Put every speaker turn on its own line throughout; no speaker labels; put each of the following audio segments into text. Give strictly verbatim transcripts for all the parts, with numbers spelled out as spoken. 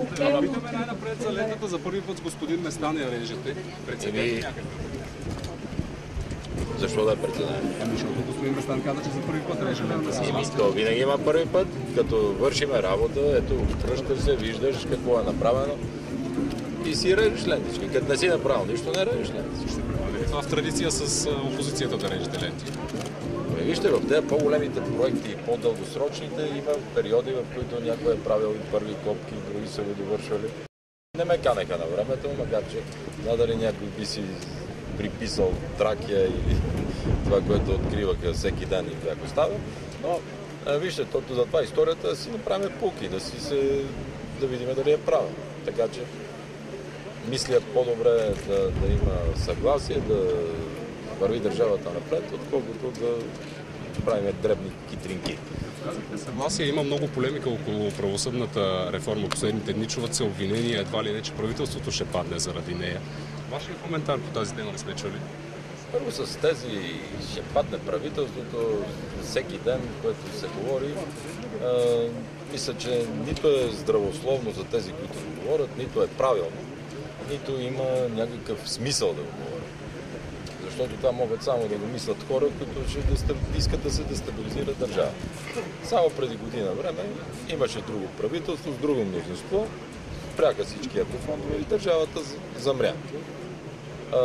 Да питаме най-напред за летата. За първи път с господин Местан я режете. Прецедете някакъв.
Защо да е прецедент?
Ами, защото господин Местан каза, че за първи път реже лента с вас.
То винаги има първи път. Като вършиме работа, ето, връщаш се, виждаш какво е направено и си режеш лентички. Като не си направил нищо, не режеш лентички.
Ще превърне това в традиция с опозицията да режете ленти?
Вижте, в тези по-големите проекти и по-дългосрочните има периоди, в които някой е правил и първи копки, други са го довършвали. Не ме канеха на времето, макар че надали някой би си приписал Тракия или това, което откриваха всеки ден и бях оставил. Но вижте, тото за това историята да си направим пуки, да си се, да видим дали е правилно. Така че мислят по-добре да, да има съгласие, да върви държавата напред, отколкото да правим дребни китринки.
Казахте съгласие, има много полемика около правосъдната реформа. Последните дни чуват се обвинения, едва ли не, че правителството ще падне заради нея. Вашият коментар по тази тема не сме чули?
Първо с тези ще падне правителството всеки ден, което се говори. А, мисля, че нито е здравословно за тези, които го говорят, нито е правилно, нито има някакъв смисъл да го говорят. Защото това могат само да го мислят хора, които ще искат да се дестабилизира държава. Само преди година време имаше друго правителство, с друго мнозинство, спряха всички еврофондове и държавата замря. А,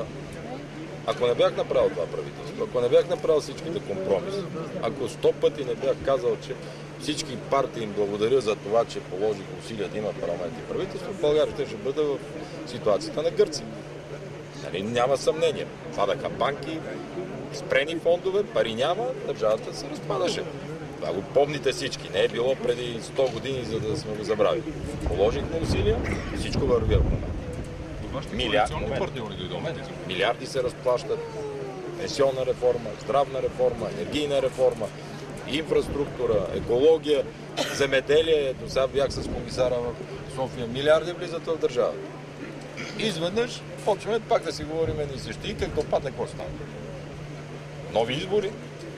ако не бях направил това правителство, ако не бях направил всичките компромиси, ако сто пъти не бях казал, че всички партии им благодаря за това, че положих усилия да има парламент и правителство, България ще бъде в ситуацията на Гърция. Нали, няма съмнение. Падаха банки, спрени фондове, пари няма, държавата се разпадаше. Това го помните всички. Не е било преди сто години, за да сме го забравили. Положихме усилия, всичко върви в момента. Милиард, милиарди се разплащат. Пенсионна реформа, здравна реформа, енергийна реформа, инфраструктура, екология, земеделие. До сега бях с комисара в София. Милиарди влизат в държавата. Изведнъж почваме пак да си говорим едни и същи. И какво падне, какво стане? Нови избори,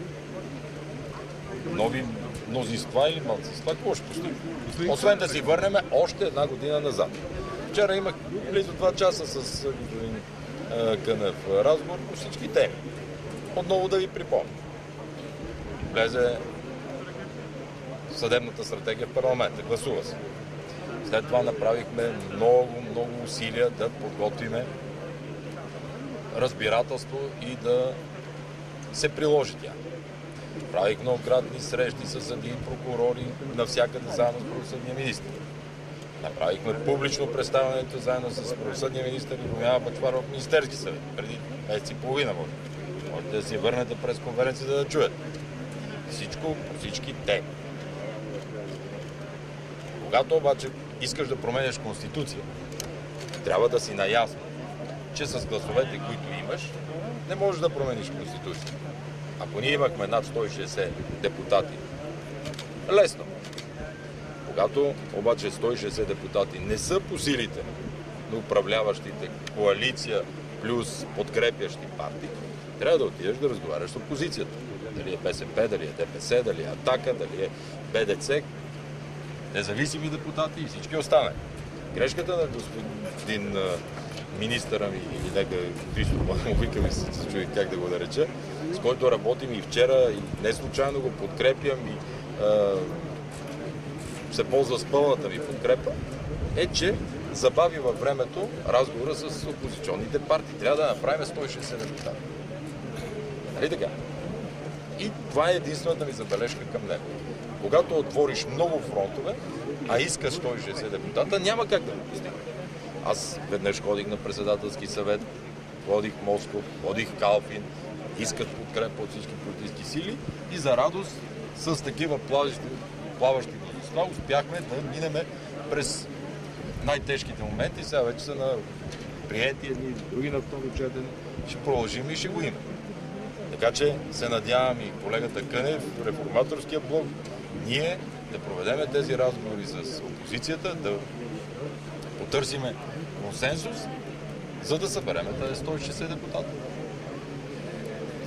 нови мнозинства или малцинства, какво ще постигнем? Освен да си върнем още една година назад. Вчера имах близо два часа с господин Кънев разговор по всички теми. Отново да ви припомня. Влезе съдебната стратегия в парламента, гласува се. След това направихме много, много усилия да подготвиме разбирателство и да се приложи тя. Правих многократни срещи с съдии, прокурори, навсякъде заедно с правосъдния министр. Направихме публично представянето заедно с правосъдния министр и Румяна Бъчварова в Министерски съвет. Преди месец и половина може. Можете да си върнете през конференцията да чуете. Всичко по всички теми. Когато обаче искаш да променяш Конституция, трябва да си наясно, че с гласовете, които имаш, не можеш да промениш Конституция. Ако ние имахме над сто и шейсет депутати, лесно. Когато обаче сто и шейсет депутати не са по силите на управляващите коалиция плюс подкрепящи партии, трябва да отидеш да разговаряш с опозицията. Дали е БСП, дали е ДПС, дали е Атака, дали е БДЦ, независими депутати и всички останали. Грешката на господин министъра ми, или нека Христо му викам и се чуи как да го нареча, с който работим и вчера, и не случайно го подкрепям и а, се ползва с пълната ми подкрепа, е, че забави във времето разговора с опозиционните партии. Трябва да направим сто и шейсет депутати. Нали така? И това е единствената ми забележка към него. Когато отвориш много фронтове, а искаш сто и шейсет депутата, няма как да го постигне. Аз веднъж ходих на председателски съвет, ходих Москов, ходих Калфин, искат подкрепа от всички политически сили и за радост с такива плаващи, плаващи мнозинства успяхме да минеме през най-тежките моменти. Сега вече са на приети едни, други на второ четене. Ще продължим и ще го има. Така че се надявам и колегата Кънев, реформаторския блок, ние да проведеме тези разговори с опозицията, да потърсиме консенсус, за да събереме тези сто и шейсет депутата.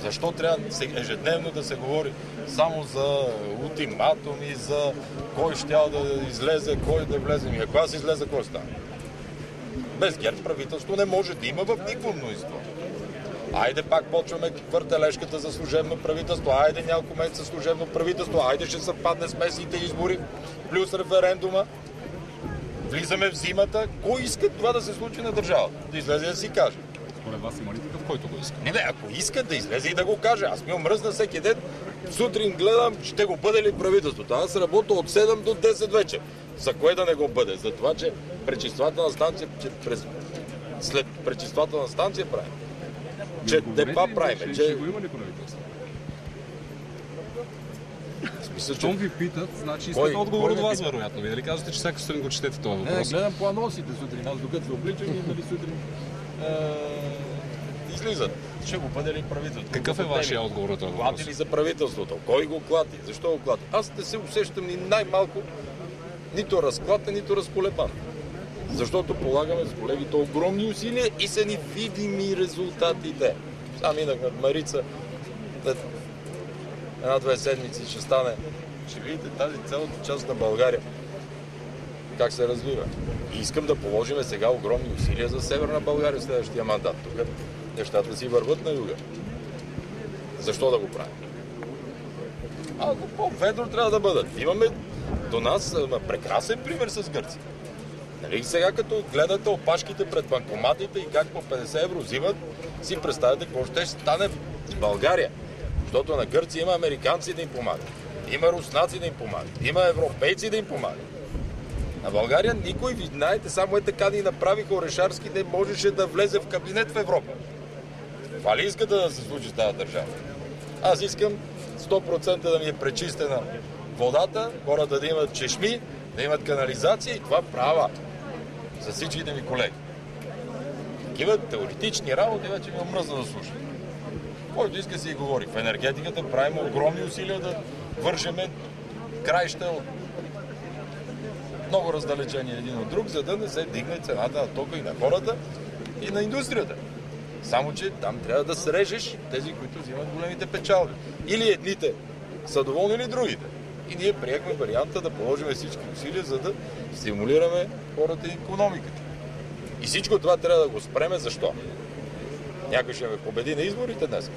Защо трябва ежедневно да се говори само за ултиматуми, за кой ще да излезе, кой да влезе? Ми ако аз излезе, кой стане? Без ГЕРБ правителство не може да има в никакво мнозинство. Айде пак почваме въртележката за служебно правителство, айде няколко месеца служебно правителство, айде ще съвпадне с местните избори, плюс референдума. Влизаме в зимата. Кой иска това да се случи на държавата? Да излезе да си каже.
Според вас има ли такъв, който го иска?
Не, не, ако иска да излезе и да го каже. Аз ми омръзна всеки ден. Сутрин гледам, ще го бъде ли правителството. Аз работя от седем до десет вече. За кое да не го бъде? За това, че пречиствателна станция, че през... след пречиствателна станция правим. Че депа правим.
Ще,
че...
ще го има ли правителство?
Мисля,
Щом
че...
ви питат, значи искате
Кой-
отговор
кой
от
ме
вас,
пита?
вероятно. Вие нали казвате, че всяка сутрин го четете това
Не,
въпрос?
гледам по анонсите сутрин. Аз докато се обличам и нали сутрин
Е... Излизат. Ще го бъде ли правителството?
Какъв е вашия отговор на този въпрос?
Клати ли за правителството? Кой го клати? Защо го клати? Аз не се усещам ни най-малко нито разклатен, нито разколебан. Защото полагаме с колегите огромни усилия и са ни видими резултатите. Сега минах над Марица. След една-две седмици ще стане. Ще видите тази цялата част на България как се развива. И искам да положим сега огромни усилия за Северна България в следващия мандат. Тук нещата си върват на юга. Защо да го правим? А по-ведро трябва да бъдат. Имаме до нас а, прекрасен пример с Гърция. Нали сега като гледате опашките пред банкоматите и как по петдесет евро взимат, си представяте какво ще стане в България. Защото на Гърция има американци да им помагат. Има руснаци да им помагат. Има европейци да им помагат. На България никой, ви знаете, само е така да ни направиха Орешарски, не можеше да влезе в кабинет в Европа. Това ли искате да се случи с тази държава? Аз искам сто процента да ми е пречистена водата, хората да имат чешми, да имат канализация и това права за всичките ми колеги. Такива теоретични работи вече ми омръзна да слушам. Който иска си и говори. В енергетиката правим огромни усилия да вържеме краища от много раздалечени един от друг, за да не се дигне цената на тока и на хората, и на индустрията. Само, че там трябва да срежеш тези, които взимат големите печалби. Или едните са доволни, или другите. И ние приехме варианта да положим всички усилия, за да стимулираме хората и икономиката. И всичко това трябва да го спреме. Защо? Някой ще ме победи на изборите днес.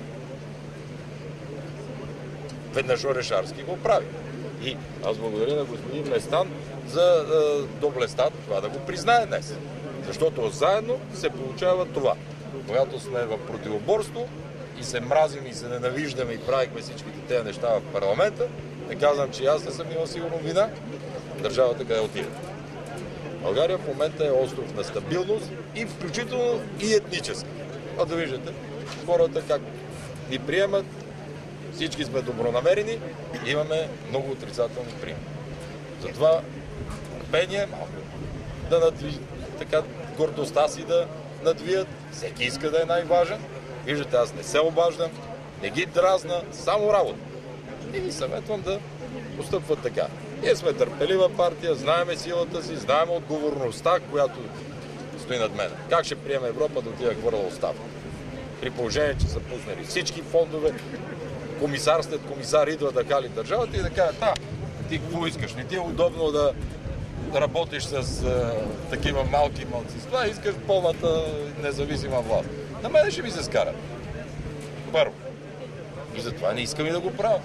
Веднъж Орешарски го прави. И аз благодаря на господин Местан за е, доблестта това да го признае днес. Защото заедно се получава това. Когато сме в противоборство и се мразим и се ненавиждаме и правихме всичките тези неща в парламента, не казвам, че аз не съм имал сигурно вина, държавата къде отиде. България в момента е остров на стабилност и включително и етнически. А да виждате хората как ни приемат, всички сме добронамерени, имаме много отрицателни примери. Затова търпение малко да надвижат така гордостта си да надвият. Всеки иска да е най-важен. Виждате, аз не се обаждам, не ги дразна, само работа. И ви съветвам да постъпват така. Ние сме търпелива партия, знаеме силата си, знаеме отговорността, която стои над мен. Как ще приеме Европа да отида хвърля оставка? При положение, че са пуснали всички фондове, комисар след комисар идва да хали държавата и да каже, да, ти какво искаш? Не ти е удобно да работиш с а, такива малки малцинства, искаш пълната независима власт. На мен ще ми се скарат. Първо. И затова не искам и да го правя.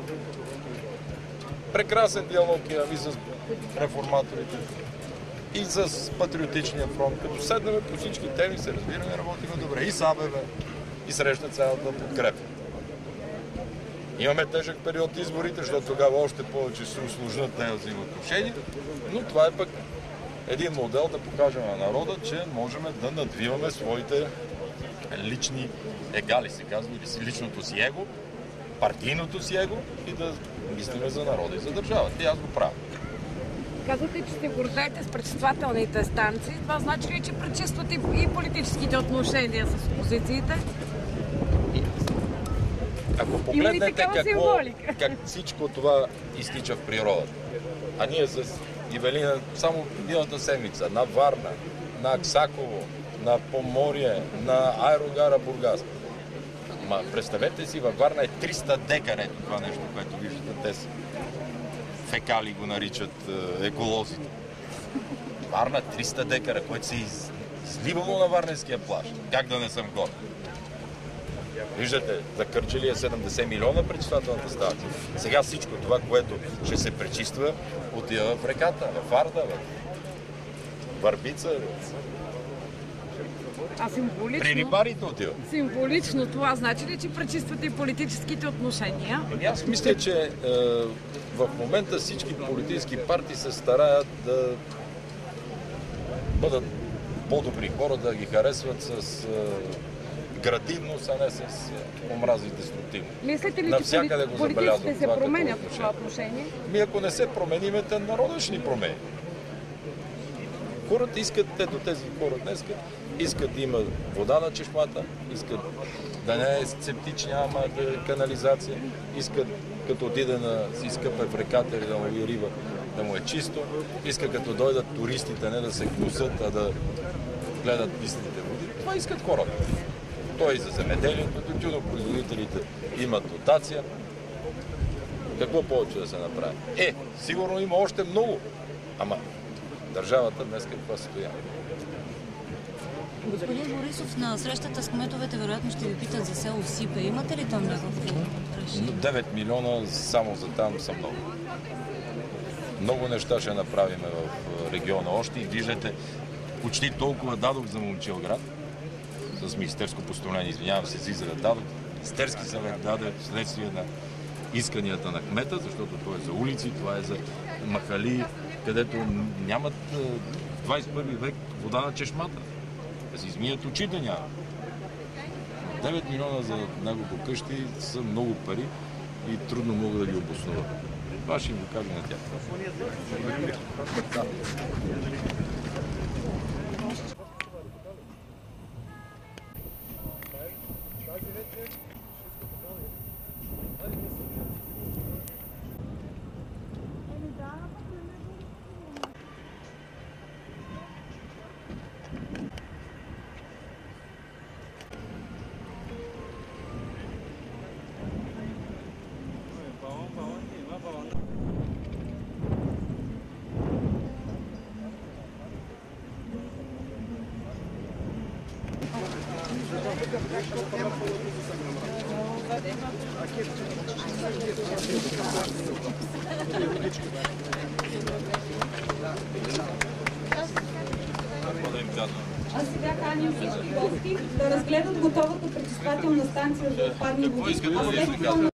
Прекрасен диалог имам и с реформаторите, и с Патриотичния фронт. Като седнем по всички теми, се разбираме, работиме добре. И с АБВ, и среща цялата подкрепа. Имаме тежък период изборите, защото тогава още повече се усложнят тези взаимоотношения, но това е пък един модел да покажем на народа, че можем да надвиваме своите лични егали, се казва, или си личното си его, партийното си его и да мислиме за народа и за държавата. И аз го правя.
Казвате, че се гордеете с пречиствателните станции. Това значи ли, че пречиствате и политическите отношения с опозициите?
Ако
Има ли
погледнете
такава
какво,
символика?
как всичко това изтича в природата, а ние с Ивелина само миналата седмица на Варна, на Аксаково, на Поморие, на аерогара Бургас, Ама представете си, във Варна е триста декара, ето това нещо, което виждате. Те са фекали го наричат е, еколозите. Варна триста декара, което се из... изливало на Варненския плаж. Как да не съм горд? Виждате, за Кърджали е седемдесет милиона пречиствателната станция. Сега всичко това, което ще се пречиства, отива в реката, в Арда, в Върбица.
А символично,
При рибарите отива.
символично това значи ли, че пречиствате и политическите отношения?
Ами аз мисля, че е, в момента всички политически партии се стараят да бъдат по-добри хора, да ги харесват с е, градивност, а не с е, омрази и деструктивно.
Мислите ли, че
Навсякъде го
политиците
забелязвам
се
това като
променят в
отношение.
това отношение?
Ми ако не се променим, те народът ще ни промени. Хората искат, ето тези хора днес, искат да има вода на чешмата, искат да не е септична, ама да е канализация, искат като отиде на си изкъпе в реката или да лови риба, да му е чисто, искат като дойдат туристите не да се гнусат, а да гледат пистите води. Това искат хората. Той и за земеделието, тютюнопроизводителите имат дотация. Какво повече да се направи? Е, сигурно има още много, ама държавата днес каква стоя.
Господин Борисов, на срещата с кметовете вероятно ще ви питат за село Сипе. Имате ли там някакво решение?
девет милиона само за там са много. Много неща ще направим в региона още и виждате, почти толкова дадох за Момчилград, с министерско постановление, извинявам се за израз, дадох. Министерски съвет даде вследствие на исканията на кмета, защото това е за улици, това е за махали, където нямат в двадесет и първи век вода на чешмата. Да си измият очите няма. девет милиона за няколко къщи са много пари и трудно мога да ги обоснова. Това ще им го кажа на тях.
А сега каним всички гости да разгледат готовата пречиствателна станция за отпадни води.